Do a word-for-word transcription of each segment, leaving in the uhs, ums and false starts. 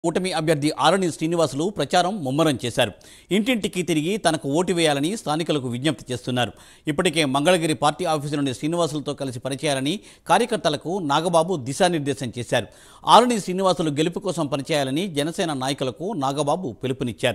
కూటమి అభ్యర్థి ఆరణి శ్రీనివాసులు ప్రచారం ముమ్మరం చేశారు. ఇంటింటికి తిరిగి తనకు ఓటు వేయాలని స్థానికులకు విజ్ఞప్తి చేస్తున్నారు. ఇప్పటికే మంగళగిరి పార్టీ ఆఫీసు నుండి శ్రీనివాసులతో కలిసి పనిచేయాలని కార్యకర్తలకు నాగబాబు దిశానిర్దేశం చేశారు. ఆరణి శ్రీనివాసులు గెలుపు కోసం పనిచేయాలని జనసేన నాయకులకు నాగబాబు పిలుపునిచ్చారు.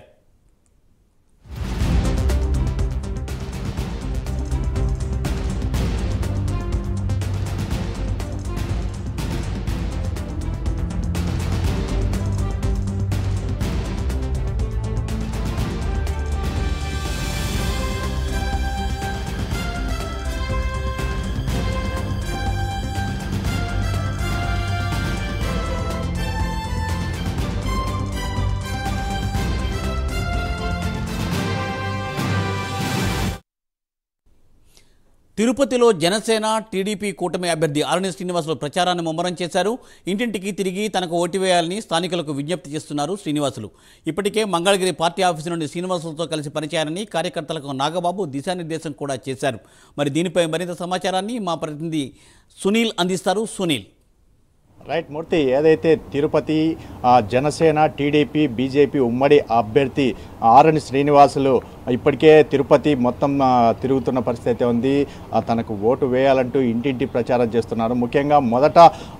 తిరుపతిలో జనసేన టీడీపీ కూటమి అభ్యర్థి ఆరణి శ్రీనివాసులు ప్రచారాన్ని ముమ్మరం చేశారు. ఇంటింటికి తిరిగి తనకు ఓటు వేయాలని స్థానికులకు విజ్ఞప్తి చేస్తున్నారు శ్రీనివాసులు. ఇప్పటికే మంగళగిరి పార్టీ ఆఫీసు నుండి శ్రీనివాసులతో కలిసి పనిచేయాలని కార్యకర్తలకు నాగబాబు దిశానిర్దేశం కూడా చేశారు. మరి దీనిపై మరింత సమాచారాన్ని మా ప్రతినిధి సునీల్ అందిస్తారు. సునీల్. రైట్ మూర్తి, ఏదైతే తిరుపతి జనసేన టీడీపీ బీజేపీ ఉమ్మడి అభ్యర్థి ఆరణి శ్రీనివాసులు ఇప్పటికే తిరుపతి మొత్తం తిరుగుతున్న పరిస్థితి అయితే ఉంది. తనకు ఓటు వేయాలంటూ ఇంటింటి ప్రచారం చేస్తున్నారు. ముఖ్యంగా మొదట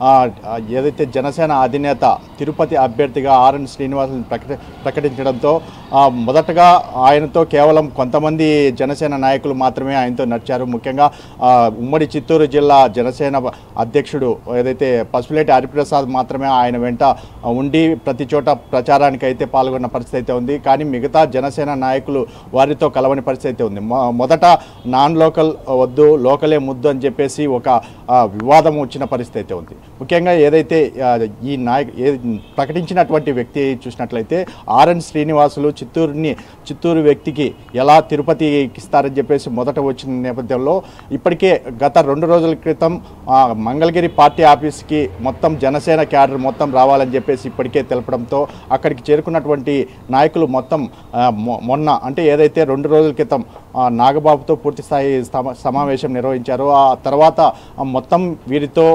ఏదైతే జనసేన అధినేత తిరుపతి అభ్యర్థిగా ఆరణి శ్రీనివాసులు ప్రకటి ప్రకటించడంతో మొదటగా ఆయనతో కేవలం కొంతమంది జనసేన నాయకులు మాత్రమే ఆయనతో నడిచారు. ముఖ్యంగా ఉమ్మడి చిత్తూరు జిల్లా జనసేన అధ్యక్షుడు ఏదైతే పసుపులేటి హరిప్రసాద్ మాత్రమే ఆయన వెంట ఉండి ప్రతి చోట ప్రచారానికి అయితే పాల్గొన్న పరిస్థితి అయితే ఉంది. కానీ మిగతా జనసేన నాయకులు వారితో కలవని పరిస్థితి అయితే ఉంది. మొదట నాన్ లోకల్ వద్దు, లోకలే ముద్దు అని చెప్పేసి ఒక వివాదం వచ్చిన పరిస్థితి అయితే ఉంది. ముఖ్యంగా ఏదైతే ఈ నాయక ప్రకటించినటువంటి వ్యక్తి చూసినట్లయితే ఆరణి శ్రీనివాసులు చిత్తూరుని చిత్తూరు వ్యక్తికి ఎలా తిరుపతికి ఇస్తారని చెప్పేసి మొదట వచ్చిన నేపథ్యంలో ఇప్పటికే గత రెండు రోజుల క్రితం మంగళగిరి పార్టీ ఆఫీస్కి మొత్తం జనసేన క్యాడర్ మొత్తం రావాలని చెప్పేసి ఇప్పటికే తెలపడంతో అక్కడికి చేరుకున్నటువంటి నాయకులు మొత్తం మొన్న అంటే ఏదైతే రెండు రోజుల క్రితం నాగబాబుతో పూర్తి స్థాయి సమావేశం నిర్వహించారో ఆ తర్వాత మొత్తం వీరితో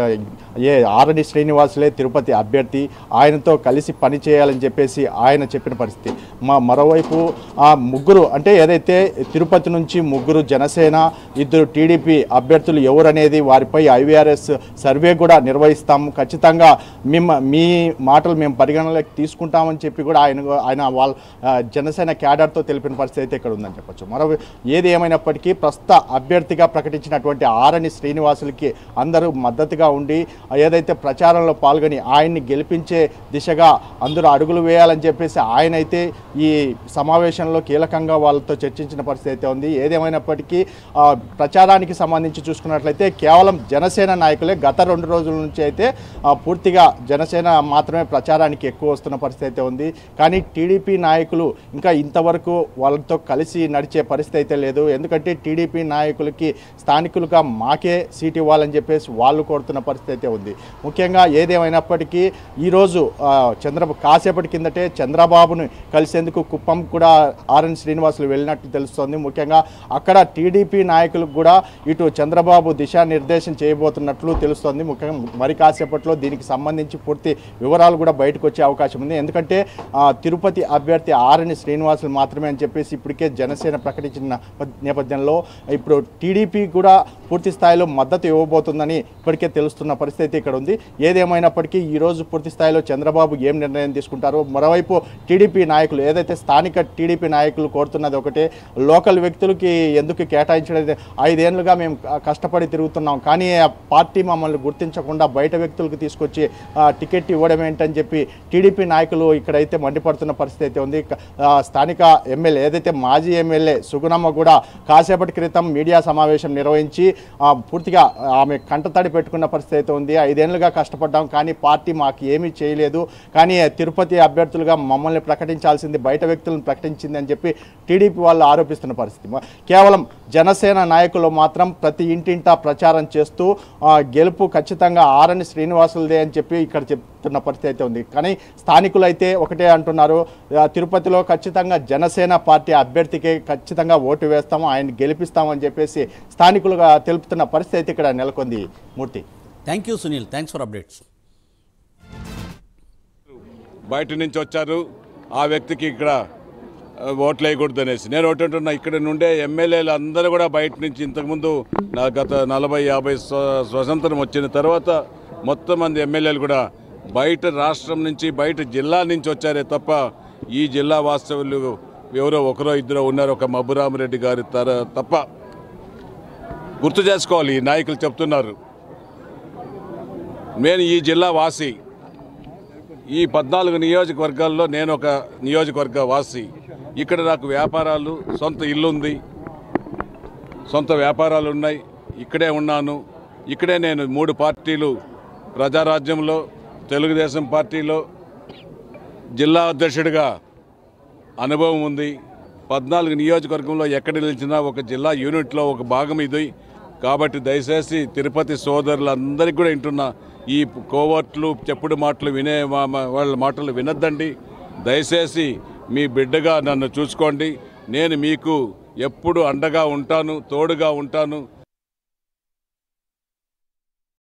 ఏ ఆరణి శ్రీనివాసులే తిరుపతి అభ్యర్థి, ఆయనతో కలిసి పని చేయాలని చెప్పేసి ఆయన చెప్పిన పరిస్థితి. మా మరోవైపు ఆ ముగ్గురు అంటే ఏదైతే తిరుపతి నుంచి ముగ్గురు జనసేన ఇద్దరు టీడీపీ అభ్యర్థులు ఎవరనేది వారిపై ఐవీఆర్ఎస్ సర్వే కూడా నిర్వహిస్తాము, ఖచ్చితంగా మేము మీ మాటలు మేము పరిగణలోకి తీసుకుంటామని చెప్పి కూడా ఆయన ఆయన వాళ్ళ జనసేన క్యాడర్తో తెలిపిన పరిస్థితి అయితే ఇక్కడ ఉందని చెప్పొచ్చు. మరో ఏది ఏమైనప్పటికీ ప్రస్తుత అభ్యర్థిగా ప్రకటించినటువంటి ఆరణి శ్రీనివాసులకి అందరూ మద్దతుగా ఉండి ఏదైతే ప్రచారంలో పాల్గొని ఆయన్ని గెలిపించే దిశగా అందరూ అడుగులు వేయాలని చెప్పేసి ఆయన అయితే ఈ సమావేశంలో కీలకంగా వాళ్ళతో చర్చించిన పరిస్థితి అయితే ఉంది. ఏదేమైనప్పటికీ ప్రచారానికి సంబంధించి చూసుకున్నట్లయితే కేవలం జనసేన నాయకులే గత రెండు రోజుల నుంచి అయితే పూర్తిగా జనసేన మాత్రమే ప్రచారానికి ఎక్కువ వస్తున్న పరిస్థితి అయితే ఉంది. కానీ టీడీపీ నాయకులు ఇంకా ఇంతవరకు వాళ్ళతో కలిసి నడిచే పరిస్థితి అయితే లేదు. ఎందుకంటే టీడీపీ నాయకులకి స్థానికులుగా మాకే సీట్ ఇవ్వాలని చెప్పేసి వాళ్ళు కోరుతున్న పరిస్థితి అయితే ఉంది. ముఖ్యంగా ఏదేమైనప్పటికీ ఈరోజు చంద్రబాబు కాసేపటి కిందటే చంద్రబాబును కలిసేందుకు కుప్పం కూడా ఆరణి శ్రీనివాసులు వెళ్ళినట్టు తెలుస్తోంది. ముఖ్యంగా అక్కడ టీడీపీ నాయకులకు కూడా ఇటు చంద్రబాబు దిశానిర్దేశం చేయబోతున్నట్లు తెలుస్తోంది. ముఖ్యంగా మరి కాసేపట్లో దీనికి సంబంధించి పూర్తి వివరాలు కూడా బయటకు వచ్చే అవకాశం ఉంది. ఎందుకంటే తిరుపతి అభ్యర్థి ఆరణి శ్రీనివాసులు మాత్రమే అని చెప్పేసి ఇప్పటికే జనసేన ప్రకటించిన నేపథ్యంలో ఇప్పుడు టీడీపీ కూడా పూర్తి స్థాయిలో మద్దతు ఇవ్వబోతుందని ఇప్పటికే తెలుస్తున్న పరిస్థితి ఇక్కడ ఉంది. ఏదేమైనప్పటికీ ఈరోజు పూర్తి స్థాయిలో చంద్రబాబు ఏం నిర్ణయం తీసుకుంటారో, మరోవైపు టీడీపీ నాయకులు ఏదైతే స్థానిక టీడీపీ నాయకులు కోరుతున్నది ఒకటే, లోకల్ వ్యక్తులకి ఎందుకు కేటాయించడం, ఐదేళ్లుగా మేము కష్టపడి తిరుగుతున్నాం కానీ పార్టీ మమ్మల్ని గుర్తించకుండా బయట వ్యక్తులకు తీసుకొచ్చి టికెట్ ఇవ్వడం ఏంటని చెప్పి టీడీపీ నాయకులు ఇక్కడైతే మండిపడుతున్న పరిస్థితి అయితే ఉంది. స్థానిక ఎమ్మెల్యే ఏదైతే మాజీ ఎమ్మెల్యే సుగుణమ్మ కూడా కాసేపటి క్రితం మీడియా సమావేశం నిర్వహించి పూర్తిగా ఆమె కంటతడి పెట్టుకున్న పరిస్థితి అయితే ఉంది. ఐదేళ్లుగా కష్టపడ్డాం కానీ పార్టీ మాకు ఏమీ చేయలేదు, కానీ తిరుపతి అభ్యర్థులుగా మమ్మల్ని ప్రకటించాల్సింది బయట వ్యక్తులను ప్రకటించింది అని చెప్పి టీడీపీ వాళ్ళు ఆరోపిస్తున్న పరిస్థితి. కేవలం జనసేన నాయకులు మాత్రం ప్రతి ఇంటింటా ప్రచారం చేస్తూ గెలుపు ఖచ్చితంగా ఆరణి శ్రీనివాసులదే అని చెప్పి ఇక్కడ చెప్తున్న పరిస్థితి అయితే ఉంది. కానీ స్థానికులు అయితే ఒకటే అంటున్నారు, తిరుపతిలో ఖచ్చితంగా జనసేన పార్టీ అభ్యర్థికే ఖచ్చితంగా ఓటు వేస్తాము, ఆయన గెలిపిస్తామని చెప్పేసి స్థానికులుగా తెలుపుతున్న పరిస్థితి ఇక్కడ నెలకొంది. Murthy. Thank you Sunil, thanks for updates. బయట నుంచి వచ్చారు, ఆ వ్యక్తికి ఇక్కడ ఓట్లు వేయకూడదు అనేసి. నేను ఒకటి అంటున్నా, ఇక్కడ నుండే ఎమ్మెల్యేలు అందరూ కూడా బయట నుంచి ఇంతకుముందు నా గత నలభై యాభై స్వ- స్వతంత్రం వచ్చిన తర్వాత మొత్తం మంది ఎమ్మెల్యేలు కూడా బయట రాష్ట్రం నుంచి బయట జిల్లా నుంచి వచ్చారే తప్ప ఈ జిల్లా వాస్తవులు ఎవరో ఒకరో ఇద్దరో ఉన్నారు, ఒక మబ్బురామరెడ్డి గారి తర తప్ప. గుర్తు చేసుకోవాలి, ఈ నాయకులు చెప్తున్నారు. నేను ఈ జిల్లా వాసి, ఈ పద్నాలుగు నియోజకవర్గాల్లో నేను ఒక నియోజకవర్గ వాసి. ఇక్కడ నాకు వ్యాపారాలు, సొంత ఇల్లు ఉంది, సొంత వ్యాపారాలు ఉన్నాయి, ఇక్కడే ఉన్నాను. ఇక్కడే నేను మూడు పార్టీలు, ప్రజారాజ్యంలో, తెలుగుదేశం పార్టీలో జిల్లా అధ్యక్షుడిగా అనుభవం ఉంది. పద్నాలుగు నియోజకవర్గంలో ఎక్కడ నిలిచినా ఒక జిల్లా యూనిట్లో ఒక భాగం ఇది. కాబట్టి దయచేసి తిరుపతి సోదరులందరికీ కూడా వింటున్నా, ఈ కోవర్ట్లు చెప్పుడు మాటలు వినే మా- మా- వాళ్ళ మాటలు వినొద్దండి. దయచేసి మీ బిడ్డగా నన్ను చూసుకోండి. నేను మీకు ఎప్పుడు అండగా ఉంటాను, తోడుగా ఉంటాను.